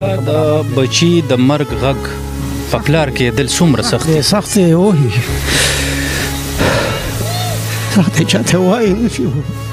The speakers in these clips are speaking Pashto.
د بچي د مرګ غږ په پلار کېدل څومره سخت دی؟ سخت دی وایي سخت دی چاته وایي نه شي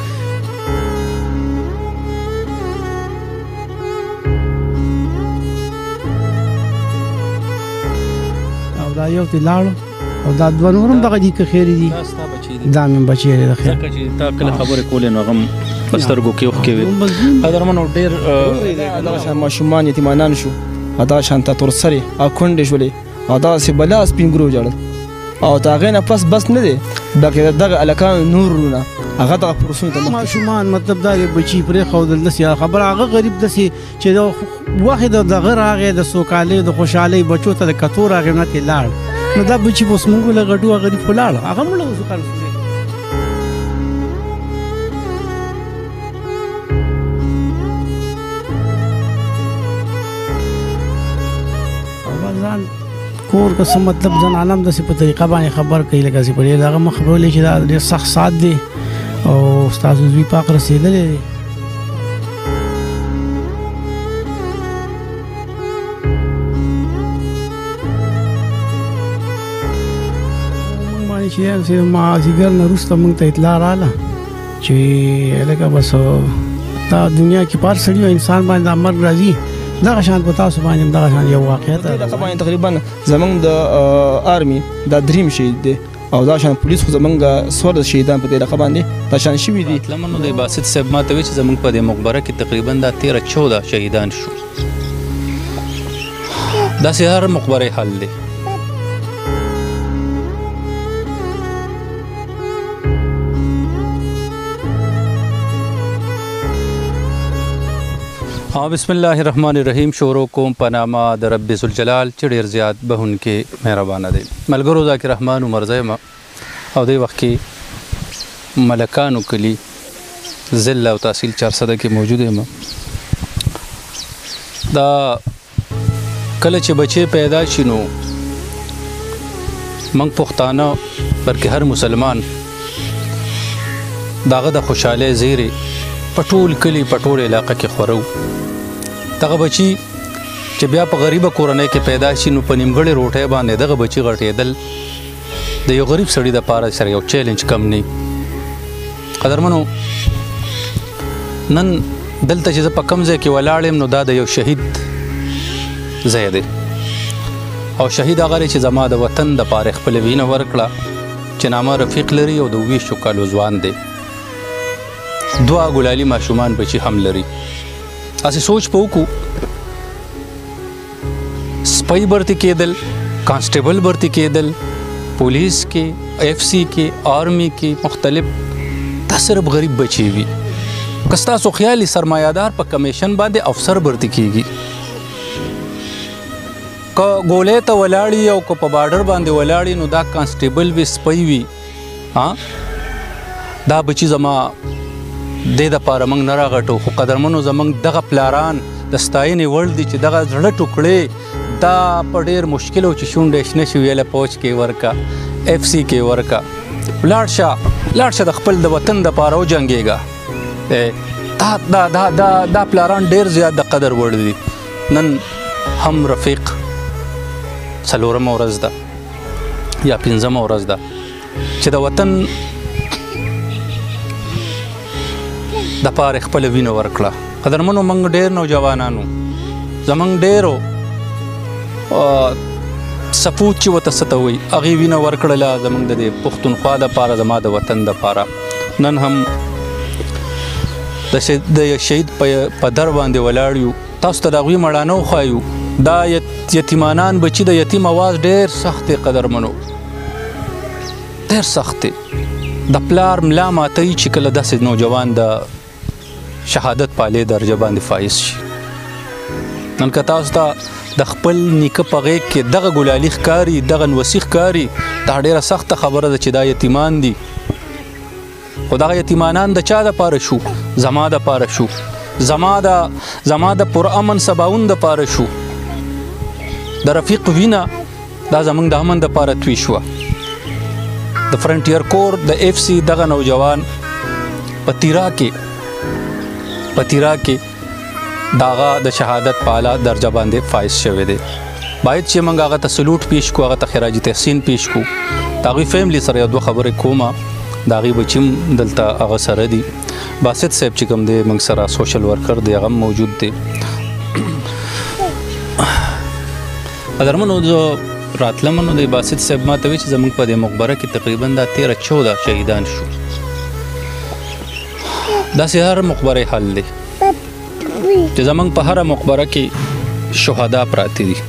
او دا یو تی لاړو او دا دوه نور هم دغه دي که خیرې دي دا ستا بچي دي دا مې بچی دی د خیر ځکه چې تا کله خبرې کولې نو هغه هم په سترګو کې اوښکې وې قدرمنو ډېر دغه شان ماشومان یتیمانان شو دغه شان ته تورسرې او کونډې شولې او دغسې بلا سپین ګرو وژړل او د هغې نه پس بس نه دی بلکې دغه هلکانو نور وروڼه هغه دغه پروسونو ته ماشومان مطلب دا دی بچي پرېښودل داسې خبره هغه غریب داسې چې د وخت دغه راغی د سوکالۍ د خوشحالۍ بچو ته د کتو راغی نه ترې لاړ نو دا بچي به اوس موږ له غټو غریب خو لاړ هغه مړه سوکاله ځان کور که څه مطلب زنانه هم داسې په طریقه باندې خبر کوي لکه چې په ډېر هغه مه خبرولې چې دا ډېر سخت ساعت دی او ستاسو زوی پاک رسېدلی دی موږ باندې چې مازدیګر نه وروسته موږ ته اطلاع راغله چې لکه بس دا دنیا کې پار سړي او انسان باندې دا مرګ راځي دغه شان په تاسو باندې دغه شان یو واقعیت ده باندې تقریبا زمونږ د آرمي دا دریم شهید دی او دا شان پولیس خو زمونږ سور شهیدان په دې علاقه باندې دا شان شوي دي تلمنو د باسط صاحب ما ته وایي چې زمونږ په دې مقبره کې تقریبا دا 13-14 شهیدان شو داسې هر مقبره حل دی بسم الله الرحمن الرحیم شروع کوم په نامه د رب ذوالجلال چې ډېر زیات بخښونکی مهربانه دی ملګرو ذاکر رحمان عمر زه یم او دې وخت کې ملکانو کلي ضلع او تحصیل 400 کې موجود یم دا کله چې بچې پیدا شي نو موږ پښتانه بلکې هر مسلمان داغه د خوشحالۍ زیری په ټول کلي په ټول علاقه کې خورو دغه بچي چې بیا په غریبه کورنۍ کې پیدا شي نو په نیمګړې روټۍ باندې دغه بچي غټېدل د یو غریب سړي دپاره سره یو چیلنج کم نه قدرمنو نن دلته چې زه په کوم ځای کې ولاړ یم نو دا د یو شهید ځای دی او شهید هغه دی چې زما د وطن دپاره خپله وینه ورکړه چې نامه رفیق لري او د 20 کالو ځوان دی 2 ګلالي ماشومان بچي هم لري اسې سوچ په وکړو سپی برتي کېدل کانسټیبل برتي کېدل پولیس کې FC کې آرمی کې مختلف دا صرف غریب بچي وي که ستاسو خیالي سرمایه‌دار په کمیشن باندې افسر برتي کېږي که ګولۍ ته ولاړي او که په بارډر باندې ولاړي نو دا کانسټیبل وي سپی وي دا بچي زما دې دپاره موږ نه راغټو خو قدرمنو زموږ دغه پلاران د ستاینې وړ دي چې دغه زړه ټوکړې دا په ډېر مشکل و چې شونډې شنه شي ویله فوج کې ورکه FC کې ورکه لاړ شه د خپل د وطن دپاره وجنګېږه دا پلاران ډېر زیات د قدر وړ دي نن هم رفیق 4مه ورځ ده یا 5مه ورځ ده چې د وطن د پاره خپل وینه ورکړه قدرمنو موږ ډېر نوجوانانو زموږ ډېرو سپوت چې ورته څه ته وایي هغې وینه ورکړله زموږ د دې پښتونخوا دپاره زما د وطن دپاره نن هم د شهید په در باندې ولاړ یو تاسو ته د هغوی مړانه وښایو دا یتیمانان بچي د یتیم اواز ډېر سخت دی قدرمنو ډېر سخت دی د پلار ملا ماتوي چې کله داسې نوجوان د شهادت پالې درجه باندې فایز شي نن که تاسو ته د خپل نیکه په غېږ کې دغه ګلالي ښکاري دغه نوسي ښکاري دا ډېره سخته خبره ده چې دا یتیمان دي خو دغه یتیمانان د چا دپاره شو زما دپاره شو زما د پرامن سباون دپاره شو د رفیق وینه دا زموږ د امن دپاره توی شوه د فرنټیر کور د FC دغه نوجوان په تیرا کې داغه د شهادت په اعلی درجه باندې فایز شوی دی. باید چې موږ هغه ته سلوټ پیش کو، هغه ته خراج تحسین پیش کو. د هغوی فیملی سره یو دوه خبرې کومه. د هغې بچي هم دلته هغه سره دي. باسط صاحب چې کوم دی موږ سره سوشل ورکر دی، هغه هم موجود دی. قدرمنو زه راتلم نو د باسط صاحب ما ته وایي چې زموږ په دې مقبره کې تقریبا دا 13-14 شهیدان شو. داسې هر مقبره حل دی چې زموږ په هره مقبره کې شهدا پراته دي.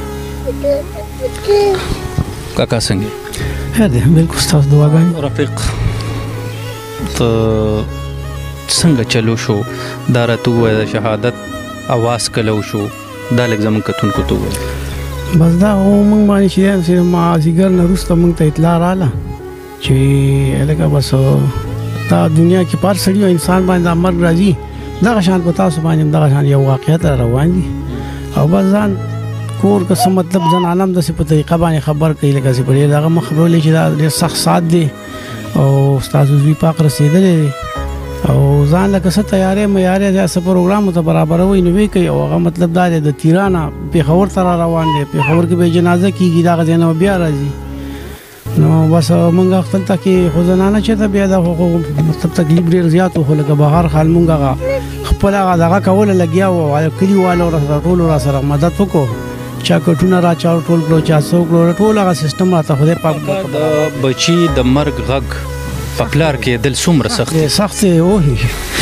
کاکا څنګه خیر دی؟ بالکل ستاسو دعاګانې. رفیق ته څنګه چلو شو؟ دا راته ووایه د شهادت اواز کله وشو؟ دا لږ زموږ کتونکو ته ووایه. بس دا موږ باندې چې مازدیګر نه وروسته موږ ته اطلاع راغله چې لکه بس دا دنیا کې پر سړي او انسان باندې دا مرګ راځي. دغه شان په تاسو باندې دغه شان یو واقعیت روان دي او بس ځان کور که څه مطلب ځان عالم داسې په طریقه باندې خبر کوي لکه چې په دغه مخبرولې چې دا ډېر سخت سات دی او ستاسو زوی پاک رسېدلی دی او ځان لکه څه تیارې معیارې څه پروګرامو ته برابروي نو وی کوي او هغه مطلب دا دی د تیرانه پېښور ته را روان دی. پېښور کې به جنازه کېږي، دغه ځای نه بیا راځي. نو بس موږ خپل ته کې خو زنانه چې ته بیا دا مطلب تکلیف ډېر زیات و، خو لکه بهر حال موږ هغه خپل هغه دغه کوله لګیا وو. کلیوالو ټولو را سره مدد وکړو، چا کټونه را چاو ټول کړو، چا څوک کړو، ټول هغه سیستم راته خدای پاک د بچي د مرګ غږ په پلار کې دل څومره سخت دی؟ سخت دی وهي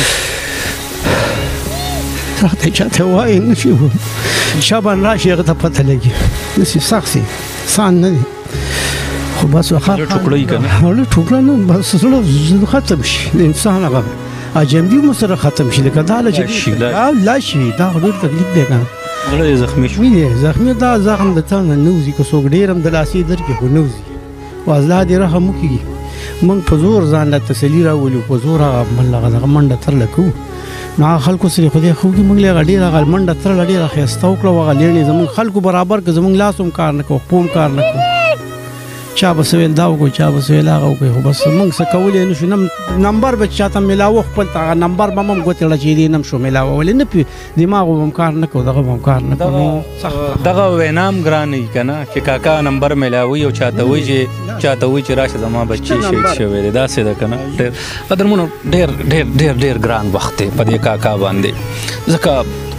سخت دی، چاته وایي نه شي شابان راشي هغه ته پته لګي. داسې سخت دی، سان نه دی خو بس وخت ټوکړی که نه ټوکړه نه بس زړه ختم شي د انسان هغه اجنبي مو سره ختم شي لکه دا لا شي دا ډېر تکلیف دی که نه زړه یې زخمي شو. زخمي دا زخم د تا نه نه وځي که څوک ډېر هم د لاسې درکړي خو نه وځي. خو الله دې رحم وکړي. موږ په زور ځان له تسلي راولو، په زور هغه دغه منډه ترله کوو. نو هغه خلکو سره خدای خو کې موږ له هغه ډېره هغه منډه ترله ډېره ښایسته وکړه. هغه لیڼې زموږ خلکو برابر که زموږ لاس هم کار نه کوو، خپو هم کار نه کوو. چا به څه ویل دا وکړو، چا به څه ویل هغه وکړو، خو بس موږ څه کولی نه شو. نمبر به چاته میلاوه خپل ته هغه نمبر به هم ګوتېړه چې دې نه شو میلاولی نه دماغ به هم کار نه کوو، دغه به هم کار نه کوو. دغه وینام ګران وي که نه چې کاکا نمبر میلاوي او چاته وایي چې راشه زما بچي شهید شوی دی. داسې ده که نه؟ قدرمنو ډېر ډېر ډېر ډېر ګران وخت دی په دې کاکا باندې، ځکه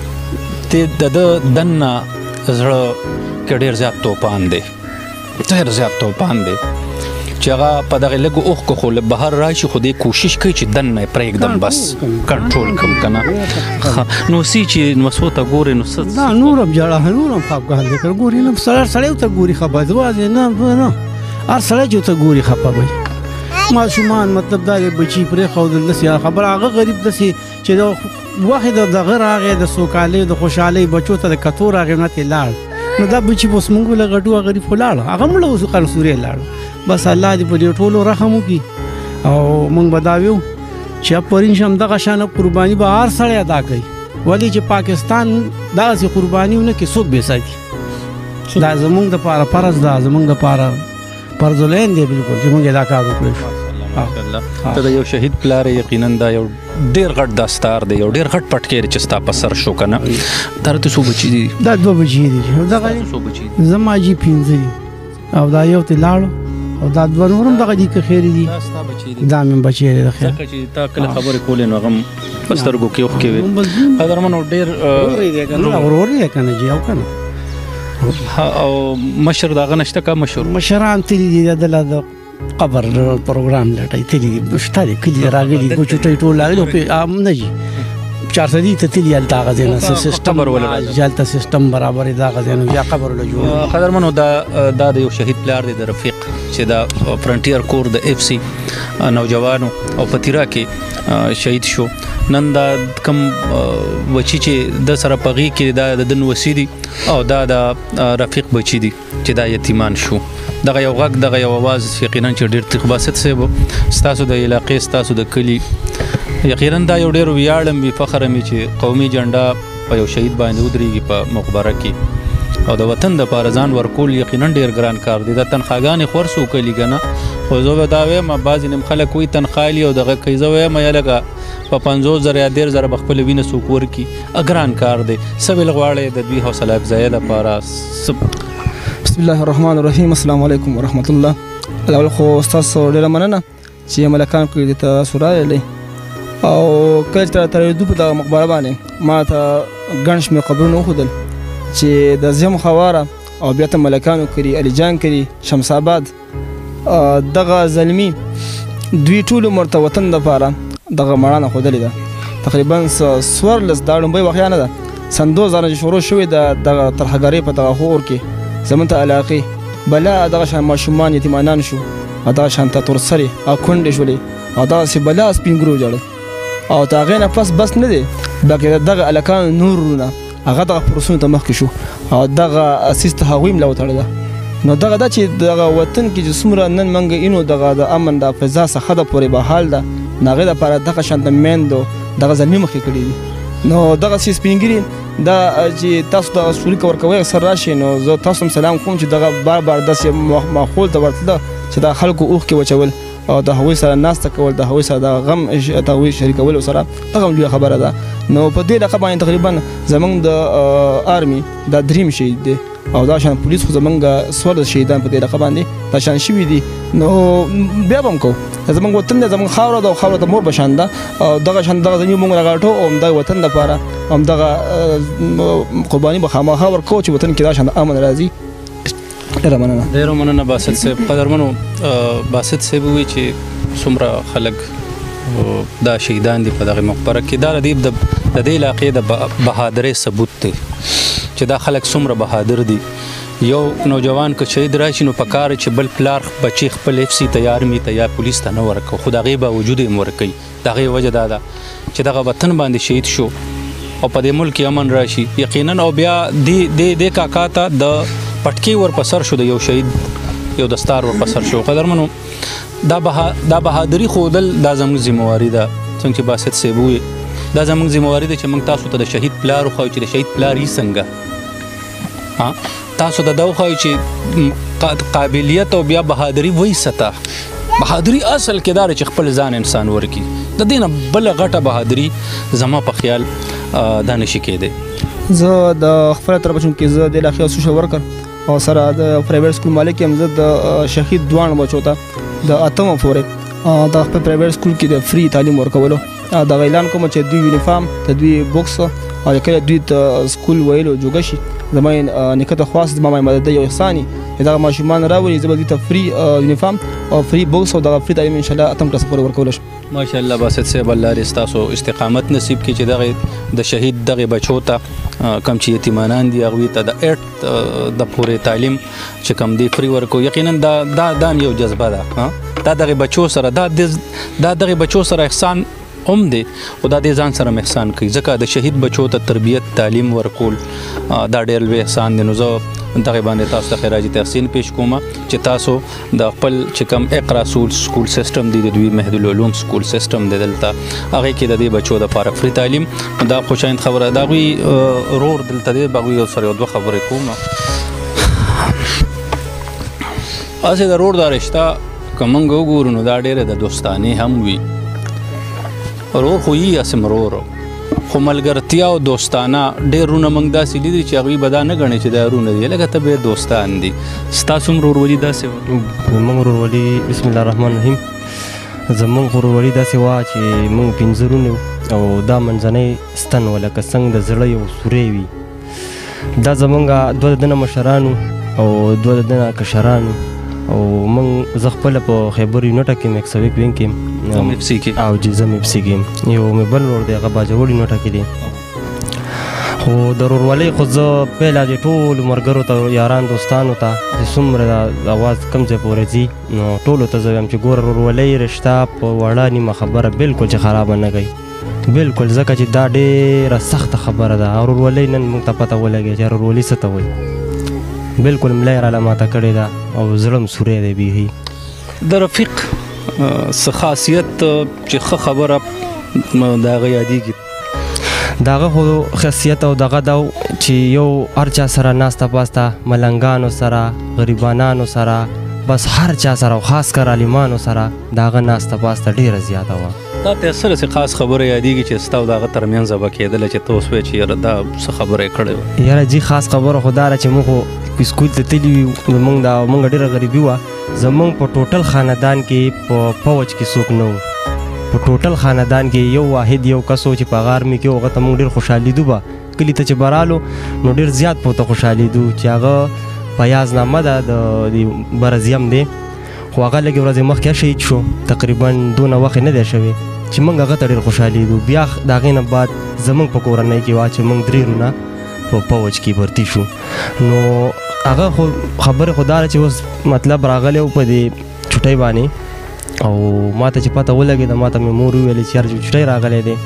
د ده دننه زړه کې ډېر زیات توپان دی، ډېر زیات توپان دی چې هغه په دغه لږو اوښکو خو له بهر راشي خو دې کوشش کوي چې دننه یې پرېږدم بس کنټرول کړم که نه. نو سی چې نوسو ته ګورې نو څه دا نور هم ژړه نور هم خفګان دی که ګورې نه سړی ته ګوري خفه یوازې نه هر سړی چې ورته ګوري خفه به ماشومان مطلب دا دی بچي پرېښودل داسې خبره هغه غریب داسې چې د وخت دغه راغی د سوکالۍ د خوشحالۍ بچو ته د کتو راغی نه ترې لاړ نو دا بچي به اوس موږ له غټو غریب خو لاړ هغه مړه اوس قرصورې لاړ. بس الله دې په دې ټولو رحم وکړي او موږ به دا ویو چې افرین شم دغه شانه قرباني به هر سړی ادا کوي ولې چې پاکستان داسې قربانیونه کې څوک بې ساتي. دا زموږ دپاره فرض ده، زموږ دپاره فرض العین دی بالکل چې موږ دا کار وکړو. ته د یو شهید پلار یقینا دا یو ډېر غټ داستار دی، یو ډېر غټ پټکیر چې ستا په سر شو که نه. دا راته څو بچي دي؟ دا 2 بچي دي. زما جي 5 دي او دا یو ته لاړو او دا 2 نور هم دغه دي که خیر دي. دا مې بچي دي د خیر چې تا کله خبرې کولې نو هغه هم په سترګو کې اوښکې وې. قدرمنو ډېر ورور دی که نه جي او که نه او مشر دغه نشته که مشران تللي دي دله د قبر پروګرام لټوي تللي دي شته دي کلي راغلي ګوچوټۍ ټول راغلي نه جي 400 ته تللي هلته هغه ځای نه سیسټم هلته سیسټم برابر دی دغه ځای نه بیا قبر له جوړ. قدرمنو دا د یو شهید پلار دی د رفیق چې د فرنټیر کور د FC نوجوانو او په تیرا کې شهید شو. نن دا کم بچي چې د سره په غېږ کې دا د دن وسي دي او دا د رفیق بچي دي چې دا یتیمان شو. دغه یو غږ دغه یو اواز یقینا چې ډېر تیغ باسط صاحب ستاسو د علاقې ستاسو د کلي یقینا دا یو ډېر ویاړم وي فخر مې چې قومي جنډه په یو شهید باندې ودرېږي په مقبره کې او د وطن دپاره ځان ورکول یقینا ډېر ګران کار دی. دا تنخواګانې خورڅ وکړي که نه خو زه به دا وایم بعضې نیم خلک وایي تنخوا لي او دغه کوي زه وایم یا لکه په 50,000 یا 10,000 به خپله وینه څوک ورکړي ګران کار دی. څه ویل غواړئ د دوی حوصله افزایۍ لپاره؟ بسم الله الرحمن الرحیم. السلام علیکم ورحمت الله. اول خو ستاسو ډېره مننه چې ملکان کړي د تاسو راغلی او کله چې ترېدو په دغه مقبره باندې ما ته ګڼ شمېر قبرونه وښودل چې د زیم خواره او بیا ته ملکانو کړي، علي جان کړي، شمس آباد. دغه زلمي دوی ټول عمر ته وطن دپاره دغه مړانه ښودلې ده. تقریبا 14 دا لومبۍ واقعه نه ده، سن 2000 چې شروع شوې ده دغه ترهګرۍ په دغه غور کې زموږ ته علاقې بلا دغه شان ماشومان یتیمانان شو، دغه شان ته تورسرې او کونډې شولې او دغسې بلا سپین ګرو وژړل. او د هغې نه پس بس نه دی بلکې دغه هلکانو نور ورونه هغه دغه پروسونو ته مخکې شو او دغه اسیس ته هغوی ملا وتړله. نو دغه دا چې دغه وطن کې چې څومره نن موږ اینو دغه د امن د فضا څخه د پورې بحال ده نو هغې دپاره دغه شانته میندو دغه زلمي مخکې کړي دي. نو دغسې سپین ګیري دا چې تاسو دغه سولي که ورکوئ اکثر راشئ نو زه تاسو هم سلام کوم چې دغه بار بار داسې ماحول ته ورتله چې د خلکو اوښکې وچول او د هغوی سره ناسته کول، د هغوی سره د غم د هغوی شریکولو سره دغه هم لویه خبره ده. نو په دې لقب باندې تقریبا زموږ د آرمي دا دریم شهید دی او دا شان پولیس خو زمونږ 14 شهیدان په دې لقب باندې دا شان شوي دي. نو بیا به هم کوو زمونږ وطن دی، زمونږ خاوره ده او خاوره ته مور به شان ده او دغه شان دغه زمین مونږ راغاټو او همدغه وطن دپاره همدغه قرباني به خامخا ورکوو چې وطن کې دا شان امن راځي. ډېره مننه. ډېره مننه باسط صاحب. قدرمنو باسط صاحب ووایي چې څومره خلک دا شهیدان دي په دغه مقبره کې، دا د دې علاقې د بهادرۍ ثبوت دی چې دا خلک څومره بهادر دي. یو نوجوان که شهید راشي نو پکار چې بل پلار بچی خپل اف سی ته یا آرمي ته یا پولیس ته نه ورکوي، خو د هغې باوجود یې هم ورکوي. د هغې وجه دا ده چې دغه وطن باندې شهید شو او په دې ملک کې امن راشي یقینا. او بیا دې کاکا ته د پټکي ورپسر شو، د یو شهید یو دستار ورپسر شو. قدرمنو دا بهادري ښودل دا زموږ ذمهواري ده. څنګه چې باسط صاحب ووایي دا زموږ ذمهواري ده چې موږ تاسو ته د شهید پلار وښایو چې د شهید پلار یې څنګه، تاسو ته دا وښایو چې قابلیت او بیا بهادري وایي سته. بهادري اصل کې دا چې خپل ځان انسان ورکړي، د دې نه بله غټه بهادري زما په خیال دا نشي کېدی. زه د خپله طرفه چونکې زه د علاقې سوشل ورکر او سره د پرایویټ سکول مالک یم، زه د شهید دواړو بچو ته د 8مه پورې د خپل پرایویټ سکول کې د فری تعلیم ورکولو دغه اعلان کوم چې دوی یونیفارم ته دوی بوکس او کله دوی ته سکول ویلو جوګه شي زما نیکه ته خواست زما مدد یو احساني دغه ماشومان راوړي زه به دوی ته فری یونیفارم او فری بوکس او دغه فری تعلیم انشاءالله 8م کلاس پورې ورکولی شم. ماشاءالله باسط صاحب الله دې ستاسو استقامت نصیب کړي چې دغه د شهید دغه بچو ته کم چې یتیمانان دي هغوی ته د 8 د پورې تعلیم چې کم دی فری ورکو. یقینا دا یو جذبه ده، دا دغه بچو سره دا دغه بچو سره احسان هم دی او دا دې ځان سره احسان کوي ځکه د شهید بچو ته تربیت تعلیم ورکول دا ډېر لوی احسان دی. نو زه دغه باندې تاسو ته خراج تحسین پیش کوم چې تاسو د خپل چې کوم اقرا سکول سیستم دی د دوی محد العلوم سکول سیستم دی دلته هغې کې د دې بچو دپاره فری تعلیم دا خوشایند خبره د هغوی رور دلته دی به هغوی سره یو دوه خبرې کوم. هسې د رور دا رشته که موږ وګورو نو دا ډېره د دوستانې هم وي. رور خو یي هسې مرور خو ملګرتیا او دوستانه ډېر رونه موږ داسې لیدي چې هغوی به دا نه ګڼي چې دا رونه دي لکه ته به دوستان دي. ستاسو هم ورورولي داسې وه؟ زموږ ورورولي بسم الله الرحمن الرحیم زموږ ورورولي داسې وه چې موږ 5 رونه او دا منځنی ستن وه لکه څنګه د زړه یو سوری وي. دا زموږ 2 دنه مشرانو او 2 دنه کشرانو او موږ زه خپله په خیبر یونټه کې م 101 وینګ کې او زه م اف سی کې یو مې بل ورور دی هغه باجوړ یونټه کې دی. خو د ورورولۍ خو زه پهله د ټولو ملګرو ته یاران دوستانو ته چې څومره اواز کم ځای پورې ځي نو ټولو ته زه وایم چې ګوره ورورولۍ رشته په وړه نیمه خبره بالکل چې خرابه نه کوي بالکل ځکه چې دا ډېره سخته خبره ده. ورورولۍ نن موږ ته پته ولګي چې ورورولي څه ته وایي بالکل ملا یې راله ماته کړې ده او زړه م سوری دی بیخي. د رفیق څه خاصیت چې ښه خبره د هغه یادېږي؟ د هغه خو خاصیت او دغه دا چې یو هر چا سره ناسته پاسته ملنګانو سره غریبانانو سره بس هر چا سره او خاص کر عالمانو سره د هغه ناسته پاسته ډېره زیاته وه. دا ته سره څه خاص خبره یادېږي چې ستا او د هغه ترمنځ به کېدله چې ته اوس وایې چې یاره دا څه خبره یې کړې وه؟ یاره جي خاص خبره خو دا ده چې موږ خو سکول ته تللي وي موږ ډېره غریبي وه زموږ په ټوټل خاندان کې په فوج کې څوک نه و په ټوټل خاندان کې یو واحد یو کس و چې په هغه آرمي کې و هغه ته موږ ډېر خوشحالېدو به کلي ته چې به رالو نو ډېر زیات په ورته خوشحالېدو چې هغه فیاض نامه ده د برزیم دی خو هغه لږې ورځې مخکې شهید شو تقریبا دونه وخت نه دی شوی چې موږ هغه ته ډېر خوشحالېدو بیا د هغې نه بعد زموږ په کورنۍ کې وه چې موږ 3 رونه په فوج کې بھرتي شو نو هغه خو خبرې خو دا ده چې اوس مطلب راغلی و په دې چوټۍ باندې او ما ته چې پته ولګېده ما ته مې مور وویلې چې یار چوټۍ راغلی دی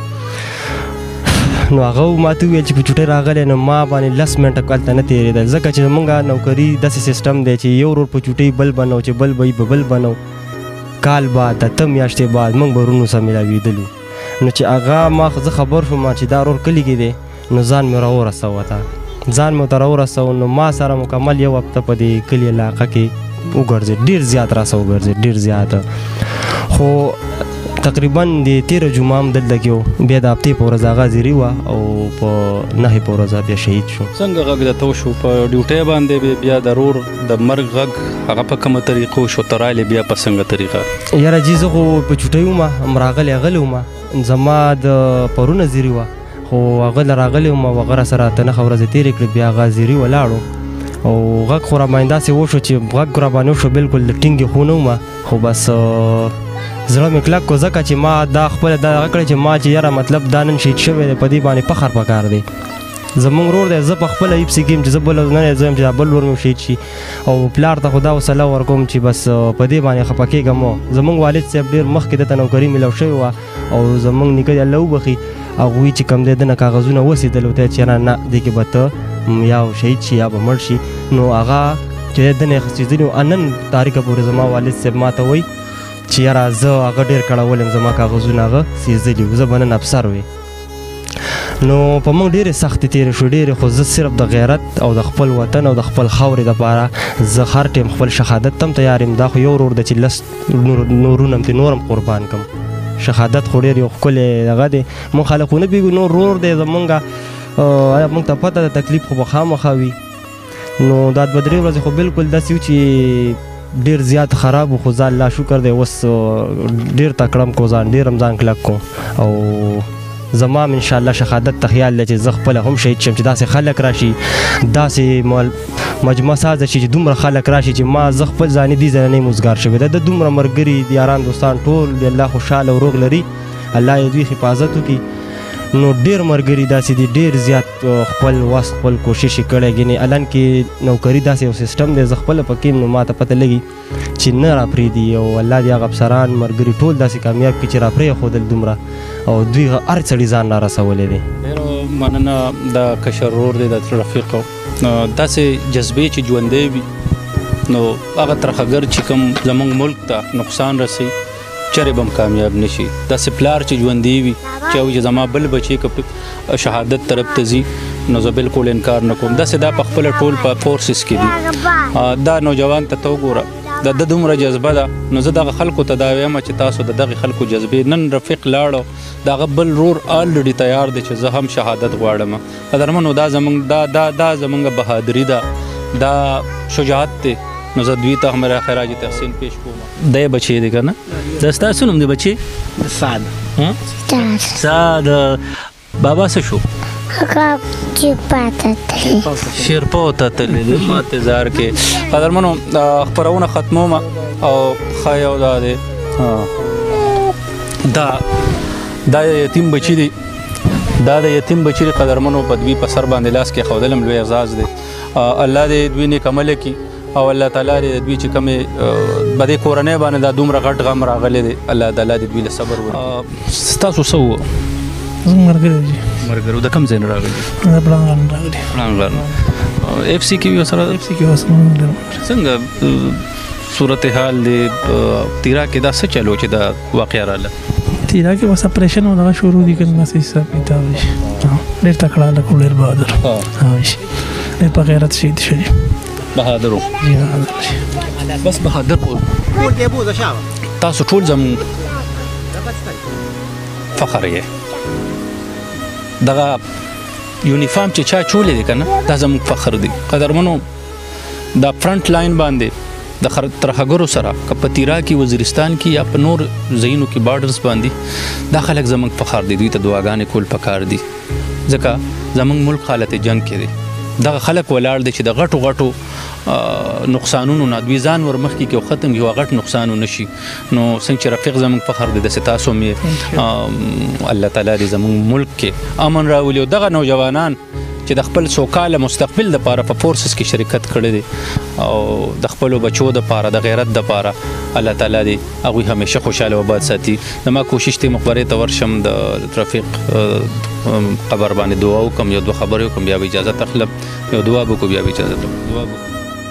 نو هغه ما ته وویل چې په چوټۍ راغلی نو ما باندې 10 منټه هلته نه تېرېدل ځکه چې زمونږ نوکري داسې سیسټم دی چې یو ورور په چوټۍ بل بنو چې بل به بل بنو کال بعد 8 میاشتې بعد موږ به ورونو سره میلاوېدلو نو چې هغه ما زه خبر شوم چې دا ورور کلي کې دی نو ځان مې راورسوه ته ځان مې ورته راورسوه نو ما سره مکمل یو هفته په دې کلي علاقه کې وګرځېد ډېر زیات راسه وګرځېد ډېر زیات خو تقریبا د 13 جمعه هم دلته کې و بیا د هفتې په ورځ هغه حاضري وه او په 9 په ورځ بیا شهید شو څنګه غږ درته وشو په ډیوټۍ باندې بیا د رور د مرګ غږ هغه په کومه طریقه وشو ته رالې بیا په څنګه طریقه یاره جي زه خو په چوټۍ وم هم راغلی وم زما د پرون حاضري وه خو هغه له راغلی وم او هغه راسره 8 ورځې تېرې کړې بیا هغه حاضري ولاړو او غږ خو راباندې داسې وشو چې غږ راباندې وشو بلکل د ټینګې خو نه وم خو بس زړه مې کلک کو ځکه چې ما دا خپله دا هغه کړی چې ما چې یاره مطلب دا نن شهید شوی دی په دې باندې فخر پکار دی زمونږ ورور دی زه په خپله هیپسې کې یم چې زه بل نه زه یم چې دا بل ورور مې شهید شي او پلار ته خو دا وسله ورکوم چې بس په دې باندې خفه کېږم زمونږ والد صاحب ډېر مخکې دته نوکري میلاو شوې وه او زمونږ نیکه دې الله وبخي هغوی چې کوم دی دنه کاغذونه وسېدل ورته چې یاره نه دې کې به ته یا شهید شي یا به مړ شي نو هغه چې دنه یې خڅېدلي وو نن تاریخه پورې زما والد صاحب ما ته وایي چې یاره زه هغه ډېر کړولی یم زما کاغذونه هغه سېزلي وو زه به نن افسر وې نو په موږ ډېرې سختې تېرې شو ډېرې خو زه صرف د غیرت او د خپل وطن او د خپل خاورې دپاره زه هر ټیم خپل شهادت ته هم تیار یم دا خو یو ورور دی چې 10 نورونه هم نور هم قربان کړم شهادت خو ډېر یو ښکلی هغه دی موږ خلک خو نه پوهېږو نور ورور دی زمونږ آیا موږ ته پته ده تکلیف خو به خامخا وي نو دا 2-3 ورځې خو بالکل داسې و چې ډېر زیات خراب و خو زه الله شکر دی اوس ډېر تکړه م کو ځان ډېر هم ځان کلک کو او زما هم انشاءالله شهادت ته خیال دی چې زه خپله هم شهید شم چې داسې خلک راشي داسې مجمع سازه شي چې دومره خلک راشي چې ما زه خپل ځاني دې ځای نه یم وزګار شوی د دومره ملګري یاران دوستان ټول د الله خوشحاله او روغ لري الله یې دوی حفاظت وکړي نو ډېر ملګري داسې دي ډېر زیات خپل وس خپل کوشش یې کړی ګینې الان کې نوکري داسې یو سیسټم دی زه خپله پکې یم نو ما ته پته لګي چې نه راپرېږدي او الله دې هغه افسران ملګري ټول داسې کامیاب کړي چې راپرېښودل دومره او دوی هر سړي ځان را رسولی دی ډېره مننه د کشر ورور دی د رفیق داسې جذبې چې ژوندی وي نو هغه ترخګر چې کوم زموږ ملک ته نقصان رسي چرې به هم کامیاب نه شي داسې پلار چې ژوندی وي چې زما بل بچی که شهادت طرف ته ځي نو زه بالکل انکار نه کوم داسې دا په خپله ټول په فورسز کې دي دا نوجوان ته وګوره د دومره جذبه ده نو زه دغه خلکو ته دا وایم چې تاسو د دغې خلکو جذبې نن رفیق لاړو د هغه بل رور آلریډي تیار دی چې زه هم شهادت غواړم قدرمنو دا زموږ بهادري ده دا شجاعت دی نو زه دوی ته هم خراج تحسین پیش کوم دی بچی دی که نه دا ستاسو نوم دی بچی سعد بابا څه شو شیرپا ته تللی دی ما انتظار کې قدرمنو خپرونه ختموم او ښه یو دا دی دا یتیم بچی دی دا د یتیم بچی قدرمنو په دوی په سر باندې لاس کې ښودلم لوی اعزاز دی الله دې دوی نیک عمله کړي او الله تعالی دې دوی چې کومې په دې کورنۍ باندې دا دومره غټ غم راغلی دی الله تعالی دې دوی له صبر ورکړي ستاسو څه وه زموږ ملګري دي ملګرو د کوم ځای نه راغلي د پړانګ راغلي اف سی کې ورسره څنګه صورتحال دی تیرا کې دا څه چلو چې دا واقعه راغله تیرا کې بس اپریشن او دغه شروع دي کنه بس حساب کتاب شي ډېر تکړه لکه ډېر بهادر شي ډېر په غیرت شهید شي بهادر بس بهادر ټول تاسو ټول زموږ فخر یې دغه یونیفارم چې چا چولې دی که نه دا زموږ فخر دی قدرمنو دا فرنټ لاین باندې د ترهګرو سره که په تیرا کې وزیرستان کې یا په نور ځایونو کې بارډرز باندې دا خلک زموږ فخر دی دوی ته دعاګانې کول پکار دي ځکه زموږ ملک حالت جنګ کې دی دغه خلک ولاړ دي چې د غټو غټو نقصانونو نه دوی ځان ور مخکې کې او ختم کړي غټ نقصان ونه شي نو څنګه چې رفیق زموږ فخر دی داسې تاسو مې الله تعالی دې زموږ ملک کې امن راولي او دغه نوجوانان چې د خپل سوکاله مستقبل دپاره په فورسز کې شرکت کړی دی او د خپلو بچو دپاره د غیرت دپاره الله تعالی دې هغوی همیشه خوشحاله و آباد ساتي زما کوشش دی مقبرې ته ورشم د رفیق قبر باندې دعا وکړم یو دوه خبرې وکړم بیا به اجازت اخلم یو دعا به وکړو بیا به اجازت اخلم دعا به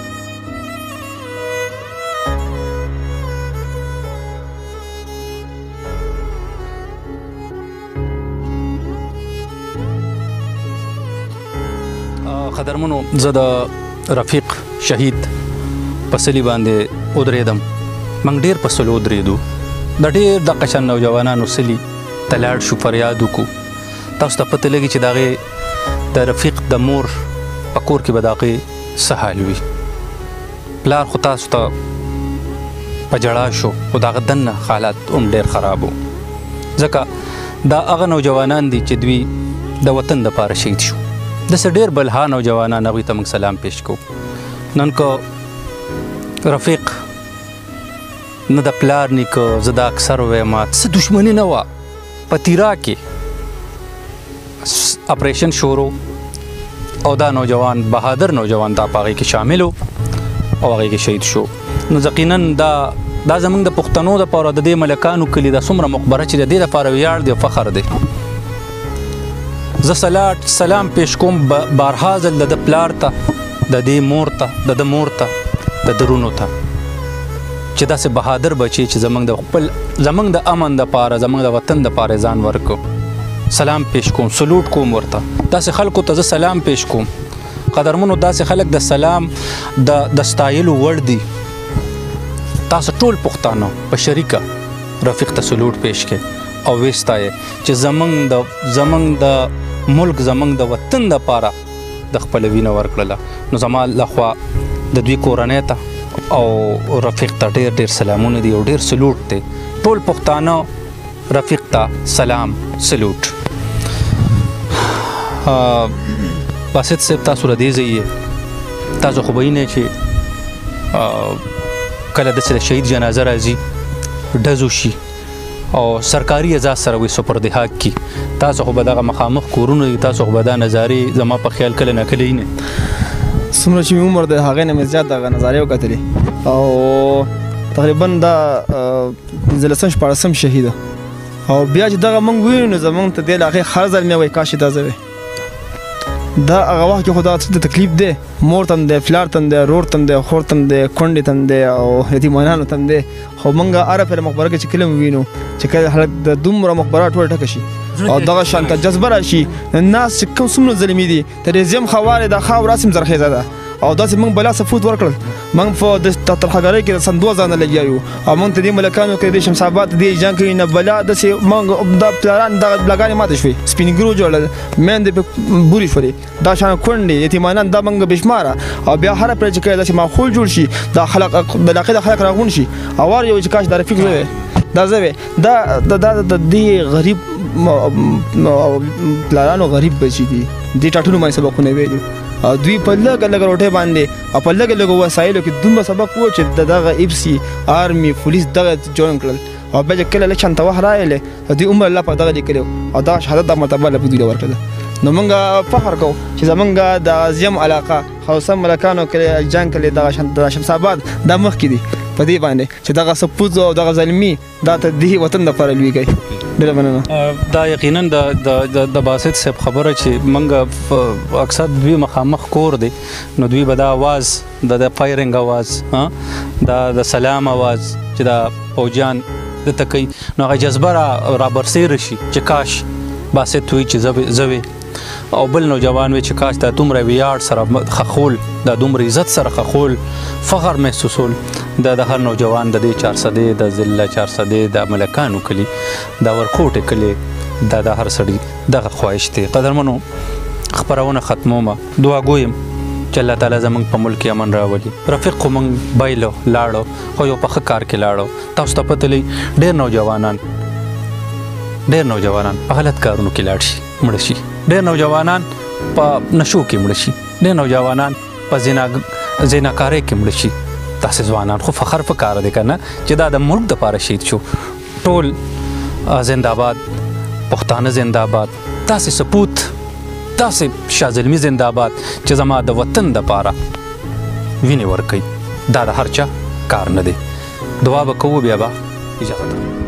قدرمنو زه د رفیق شهید په سلي باندې ودرېدم موږ ډېر په سلو ودرېدو د ډېر دغه شان نوجوانانو سلي ته لاړ شو فریاد وکړو تاسو ته پته لګي چې د هغې د رفیق د مور په کور کې به د هغې څه حال وي پلار خو تاسو ته په ژړا شو خو د هغه دننه حالات هم ډېر خراب و ځکه دا هغه نوجوانان دي چې دوی د وطن دپاره شهید شو داسې ډېر بلها نوجوانان هغوی ته موږ سلام پیش کوو نن که رفیق نه د پلار نیکه زه دا اکثر وایم څه دشمني نه وه په تیرا کې اپریشن شروع او دا نوجوان بهادر نوجوان دا په هغې کې شامل و او هغې کې شهید شو نو یقینا دا زموږ د پښتنو دپاره د دې ملکانو کلي دا څومره مقبره چې د دې دپاره ویاړ دی او فخر دی زه سلام پیش کوم بارها ځل د پلار ته د دې مور ته د مور ته د درونو ته چې داسې بهادر بچي چې زموږ د امن دپاره زموږ د وطن دپاره ځان ورکړو سلام پیش کوم سلوټ کوم ورته داسې خلکو ته زه سلام پیش کوم قدرمنو داسې خلک د سلام د ستایلو وړ دي تاسو ټول پښتانه په شریکه رفیق ته سلوټ پیش کړئ او وستایه چې زمنګ د ملک زمنګ د وطن دپاره د خپل وینه ورکړله نو زما لخوا د دوی کورنۍ ته او رفیق ته ډېر ډېر سلامونه دي او ډېر سلوټ دی ټول پښتانه رفیق ته سلام سلوټ باسط صاحب تاسو را دې ځای تاسو خو به وینئ چې کله داسې د شهید جنازه راځي ډزو شي او سرکاري اعزاز سره وي سپردحاق کی تاسو خو به دغه مخامخ کورونه دي تاسو خو به دا نظارې زما په خیال کله نه کله نه څومره چې عمر د هغې نه مې زیات دغه نظارې وکتلې او تقریبا دا 15 شهیده او بیا چې دغه موږ وینو نو زموږ ته دې له هغې هر ځل مې وایي کاش چې دا زه وی دا هغه وخت کې خو دا څه تکلیف دی مور تم دی پلار تم دی رور تم دی خور تم دی کونډې تم دی او یتیمانانو تم دی خو موږ هره پهله مقبره کې چې کله وینو چې کله خلک د دومره مقبره ټوله ډکه شي او دغه شانته جذبه راشي ناس چې کوم څومره ظلمي دي تریزیم خوارې دا خاوره هسې زرخیزه ده او داسې موږ بلا سفوت ورکړل موږ په ترهګرۍ کې د سندوه ځانه لګیا یو او موږ ته دې ملکانو کې د شمس آباد دې جنګ کوي نه بلا داسې موږ دا پلاران دغه بلاګانې ماته شوې سپین ګرو جوړل میندې پې بورې شولې دا شان کونډې یتیمانان دا موږ بې شماره او بیا هره پرې چې کله داسې ماحول جوړ شي دا خلک د علاقې د خلک راغونډ شي او وار یو چې کاش دا رفیق زه دا زه دا د دې غریب پلارانو غریب بچي دي دې ټاټونو باندې سبقونه ویلي او دوی په لږه لږه روټۍ باندې او په لږه لږه وسایلو کې دومره سبق و چې دغه اپسي آرمي پولیس دغه جوړ کړل او بیا چې کله لږ شانته وخت راغلی دوی عمر الله په دغه لیکلی او دغه شهادت دا مرتبه له دوی له ورکړله نو موږ فخر کوو چې زموږ د غازیم علاقه خاصه ملکانو کې جنګ کړی دغه شمس آباد دا مخکې دي په دې باندې چې دغه سپوز او دغه ظلمي دا ته دې وطن دپاره لوی کوي ډېره مننه دا یقینا د باسط صاحب خبره چې موږ اکثر دوی مخامخ کور دی نو دوی به دا اواز د فایرنګ اواز د سلام اواز چې دا فوجیان دته کوي نو هغه جذبه را برسېره شي چې کاش باسط وي چې زه وي او بل نوجوان وي چې کاش دا دومره ویاړ سره خخول دا دومره عزت سره خخول فخر محسوسول دا د هر نوجوان د دې 400 د ضلع 400 د ملکانو کلی دا ورکوټ کلی دا د هر سړي دغه خواهش دی. قدرمنو خبرونه ختمومه دعا ګویم چې الله تعالی زمونږ په ملک امن راولي. رفیق خو موږ بایلو لاړو خو یو په ښه کار کې لاړو. تاسو ته پته لري ډېر نوجوانان په غلط کارونو کې لاړ شي مړه شي، ډېر نوجوانان په نشو کې مړه شي، ډېر نوجوانان په زیناکارۍ کې مړه شي. تاسې ځوانان خو فخر په کار دی که نه چې دا د ملک دپاره شهید شو. ټول زنده‌باد، پښتانه زنده‌باد، تاسې سپوت، تاسې شاه زلمي زنده‌باد چې زما د وطن دپاره وینې ورکوي. دا د هر چا کار نه دی. دعا به کوو بیا به اجازه ده.